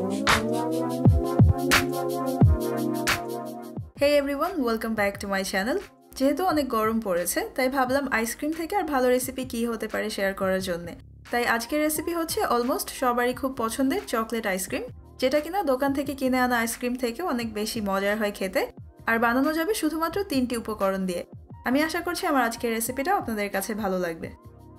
Hey everyone, welcome back to my channel. যেহেতু অনেক গরম পড়েছে তাই ভাবলাম আইসক্রিম থেকে আর ভালো রেসিপি কি হতে পারে শেয়ার করার জন্য। তাই আজকের রেসিপি হচ্ছে অলমোস্ট সবারই খুব পছন্দের চকলেট আইসক্রিম, যেটা কিনা দোকান থেকে কিনে আনা আইসক্রিম থেকে অনেক বেশি মজার হয় খেতে, আর বানানো যাবে শুধুমাত্র 3টি উপকরণ দিয়ে। আমি আশা করছি আমার আজকের রেসিপিটা আপনাদের কাছে ভালো লাগবে।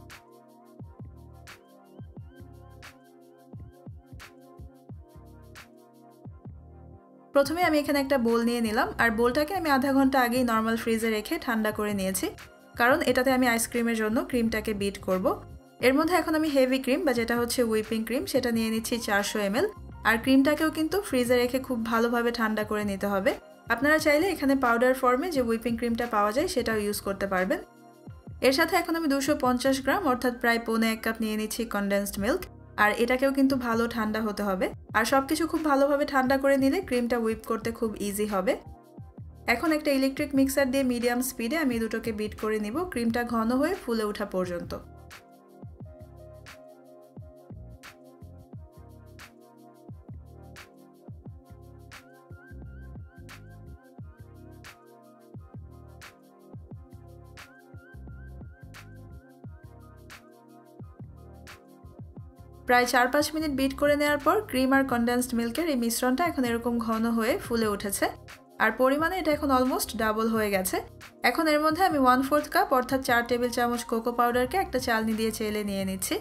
প্রথমে আমি এখানে একটা বোল নিয়ে নিলাম, আর বোলটাকে আমি আধা ঘন্টা আগেই নর্মাল ফ্রিজে রেখে ঠান্ডা করে নিয়েছি, কারণ এটাতে আমি আইসক্রিমের জন্য ক্রিমটাকে বিট করব। এর মধ্যে এখন আমি হেভি ক্রিম বা যেটা হচ্ছে হুইপিং ক্রিম সেটা নিয়ে নিচ্ছি 400 ml, আর ক্রিমটাকেও কিন্তু ফ্রিজে রেখে খুব ভালোভাবে ঠান্ডা করে নিতে হবে। আপনারা চাইলে এখানে পাউডার ফর্মে যে হুইপিং ক্রিমটা পাওয়া যায় সেটাও ইউজ করতে পারবেন। এর সাথে এখন আমি 250 গ্রাম অর্থাৎ প্রায় 1.25 কাপ নিয়ে নিচ্ছি কনডেন্সড মিল্ক, আর এটাকেও কিন্তু ভালো ঠান্ডা হতে হবে। আর সবকিছু খুব ভালোভাবে ঠান্ডা করে নিলে ক্রিমটা হুইপ করতে খুব ইজি হবে। এখন একটা ইলেকট্রিক মিক্সার দিয়ে মিডিয়াম স্পিডে আমি দুটোকে বিট করে নিব ক্রিমটা ঘন হয়ে ফুলে ওঠা পর্যন্ত। প্রায় 4-5 মিনিট বিট করে নেওয়ার পর ক্রিম আর কনডেন্সড মিল্কের এই মিশ্রণটা এখন এরকম ঘন হয়ে ফুলে উঠেছে, আর পরিমাণে এটা এখন অলমোস্ট ডাবল হয়ে গেছে। এখন এর মধ্যে আমি 1/4 কাপ অর্থাৎ 4 টেবিল চামচ কোকো পাউডারকে একটা চালনি দিয়ে চেলে নিয়ে নিচ্ছি।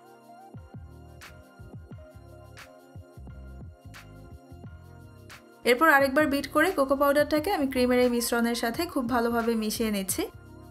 এরপর আরেকবার বিট করে কোকো পাউডারটাকে আমি ক্রিমের এই মিশ্রণের সাথে খুব ভালোভাবে মিশিয়ে নিচ্ছি।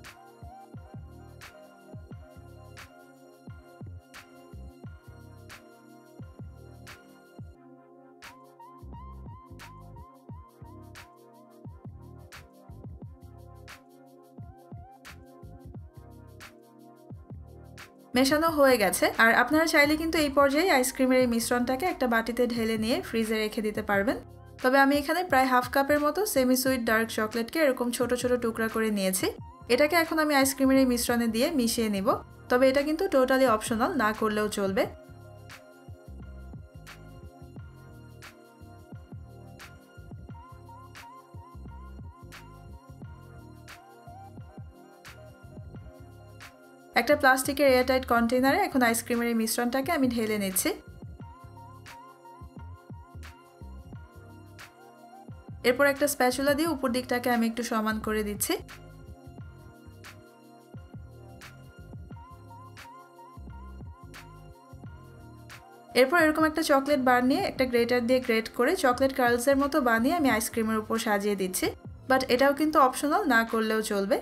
মেশানো হয়ে গেছে, আর আপনারা চাইলে কিন্তু এই পর্যায়ে আইসক্রিমের এই মিশ্রণটাকে একটা বাটিতে ঢেলে নিয়ে ফ্রিজে রেখে দিতে পারবেন। তবে আমি এখানে প্রায় হাফ কাপের মতো সেমি সুইট ডার্ক চকলেটকে এরকম ছোট ছোট টুকরা করে নিয়েছি। এটাকে এখন আমি আইসক্রিমের এই মিশ্রণে দিয়ে মিশিয়ে নিব, তবে এটা কিন্তু টোটালি অপশনাল, না করলেও চলবে। একটা প্লাস্টিকের এয়ারটাইট কন্টেইনারে এখন আইসক্রিমের এই মিশ্রণটাকে আমি ঢেলে নিচ্ছি। এরপর একটা স্প্যাচুলা দিয়ে উপর দিকটাকে আমি একটু সমান করে দিচ্ছি। এরপর এরকম একটা চকলেট বার নিয়ে একটা গ্রেটার দিয়ে গ্রেট করে চকলেট কার্লসের মতো বানিয়ে আমি আইসক্রিমের উপর সাজিয়ে দিচ্ছি, বাট এটাও কিন্তু অপশনাল, না করলেও চলবে।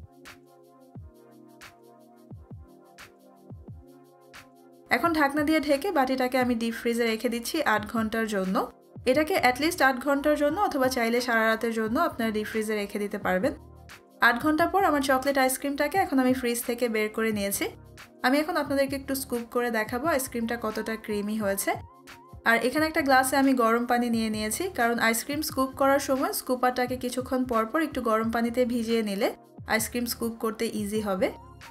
এখন ঢাকনা দিয়ে ঢেকে বাটিটাকে আমি ডিপ ফ্রিজে রেখে দিচ্ছি 8 ঘন্টার জন্য। এটাকে অ্যাটলিস্ট 8 ঘন্টার জন্য অথবা চাইলে সারা রাতের জন্য আপনারা ডিপ ফ্রিজে রেখে দিতে পারবেন। 8 ঘন্টা পর আমার চকলেট আইসক্রিমটাকে এখন আমি ফ্রিজ থেকে বের করে নিয়েছি। আমি এখন আপনাদেরকে একটু স্কুপ করে দেখাবো আইসক্রিমটা কতটা ক্রিমি হয়েছে। আর এখানে একটা গ্লাসে আমি গরম পানি নিয়ে নিয়েছি, কারণ আইসক্রিম স্কুপ করার সময় স্কুপারটাকে কিছুক্ষণ পরপর একটু গরম পানিতে ভিজিয়ে নিলে আইসক্রিম স্কুপ করতে ইজি হবে।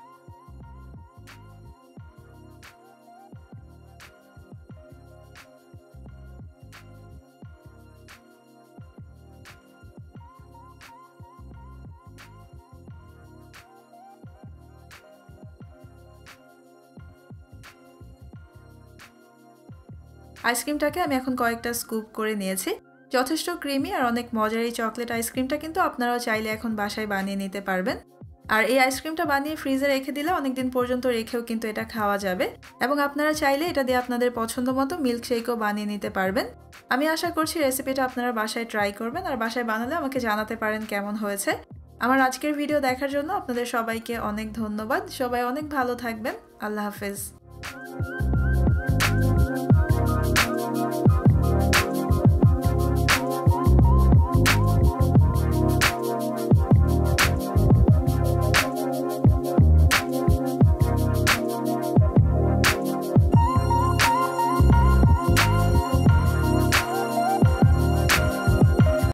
আইসক্রিমটাকে আমি এখন কয়েকটা স্কুপ করে নিয়েছি। যথেষ্ট ক্রিমি আর অনেক মজার এই চকলেট আইসক্রিমটা কিন্তু আপনারাও চাইলে এখন বাসায় বানিয়ে নিতে পারবেন। আর এই আইসক্রিমটা বানিয়ে ফ্রিজে রেখে দিলে অনেকদিন পর্যন্ত রেখেও কিন্তু এটা খাওয়া যাবে, এবং আপনারা চাইলে এটা দিয়ে আপনাদের পছন্দ মতো মিল্ক শেকও বানিয়ে নিতে পারবেন। আমি আশা করছি রেসিপিটা আপনারা বাসায় ট্রাই করবেন, আর বাসায় বানালে আমাকে জানাতে পারেন কেমন হয়েছে। আমার আজকের ভিডিও দেখার জন্য আপনাদের সবাইকে অনেক ধন্যবাদ। সবাই অনেক ভালো থাকবেন। আল্লাহ হাফেজ।